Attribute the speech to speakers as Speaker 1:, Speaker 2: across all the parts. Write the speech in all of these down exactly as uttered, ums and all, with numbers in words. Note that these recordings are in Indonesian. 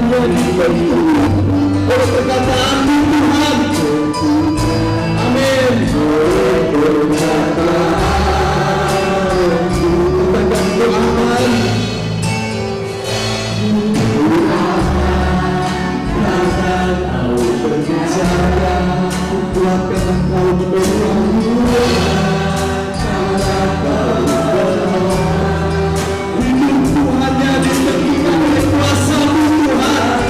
Speaker 1: hanya dibentuk oleh perkataan Tuhan. Amin. Katakan Tuhan, Tuhan kau berbicara, kuatkan engkau menolongku, karena kau berdoa. Hidupku hanya ditentukan oleh kuasa-Mu Tuhan.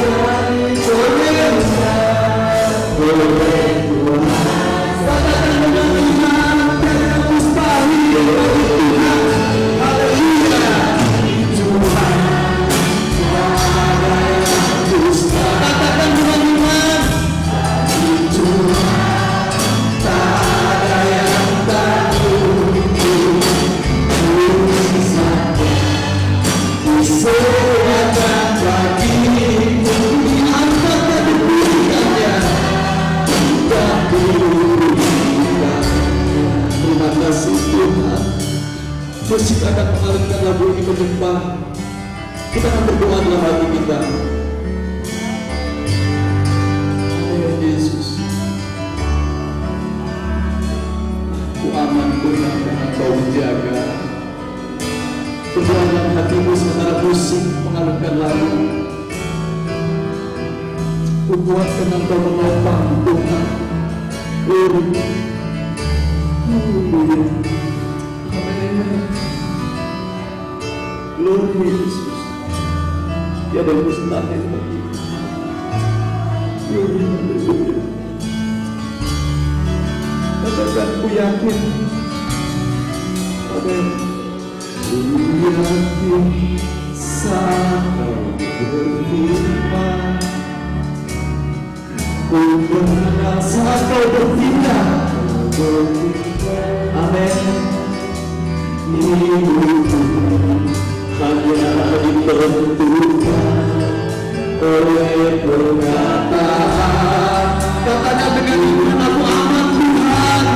Speaker 1: Boleh Tuhan, katakan dengan iman, tiada mustahil bagi Tuhan. Haleluya. Tuhan, tiada yang mustahil. Katakan dengan iman, Tuhan, tiada yang tak mungkin. Diserahkan bagimu, diangkat dan diberikannya, dan diberikan. Terima kasih Tuhan. Musik akan mengalirkan lagu ini menyembah. Kita akan berdoa dalam hati kita. Oh Yesus, ku aman Tuhan karena Kau menjaga. Berdoa dalam hatimu sementara musik mengalirkan lagu. Ku kuatkan Engkau menopang Tuhan. Glory. Haleluya. Amin. Glory Yesus. Tiada mustahil bagi. Glory. Haleluya. Katakan ku yakin. Amin. Ku yakin saat Kau berfirman, ku mengenal saat Kau bertindak. Amin. Hidupku hanya ditentukan oleh perkataan. Katakan dengan iman, aku aman Tuhan.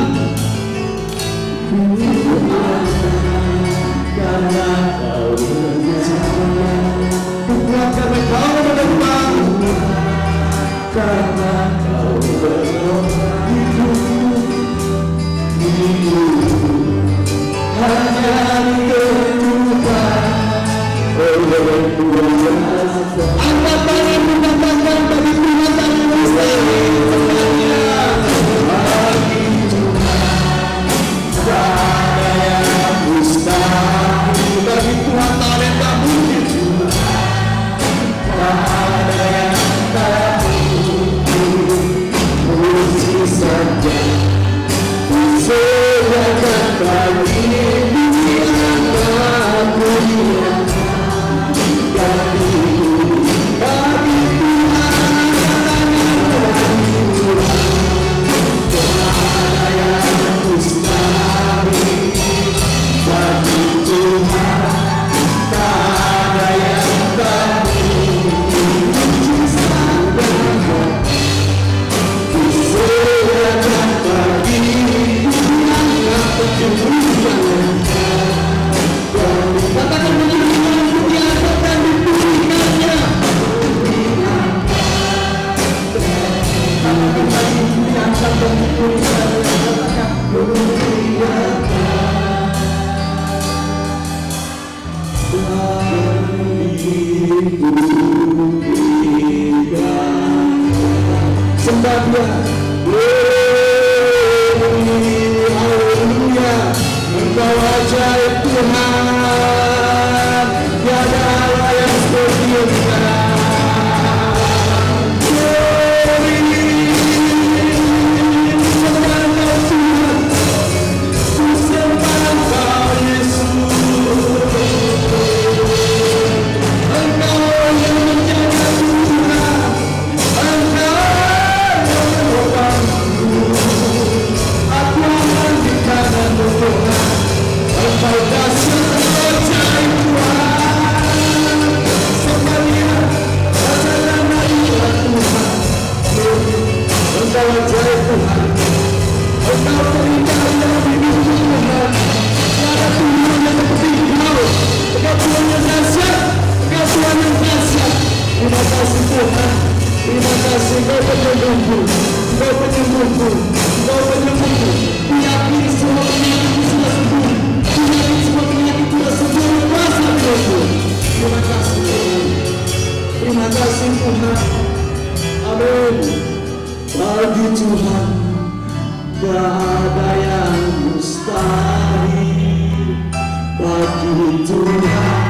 Speaker 1: Karena Kau berbicara, kuatkan Engkau menopang, karena Kau berdoa. Hidupku hanya ditentukan oleh kuasa. Angkat tanganmu, katakan bagi Tuhan tak mustahil semuanya. Bagi Tuhan tak ada yang mustahil. Bagi Tuhan tak ada yang tak mungkin. Tak ada yang tak mungkin. Musik saja diserahkan bagi dunia dan dunia. Bagi bagi Tuhan, bagi Tuhan tak ada yang mustahil. Bagi Tuhan tak ada yang tak mungkin. Diserahkan bagi dunia dan dunia. Katakan dengan iman, untuk diangkat dan diberikannya. Katakan bagi diangkat dan diberikannya. Katakan sembah Dia. Haleluya. Engkau ajaib Tuhan, tiada Allah yang seperti Engkau. Engkau yang Tuhan. Terima kasih Kau penyembuhku, Kau penyembuhku, Kau penyembuhku. Kuyakini semua penyakitku sudah sembuh. Kuyakini semua penyakit sudah sembuh oleh kuasa Tuhan. Terima kasih Tuhan. Terima kasih Tuhan. Amin. Bagi Tuhan gak ada yang mustahil. Bagi Tuhan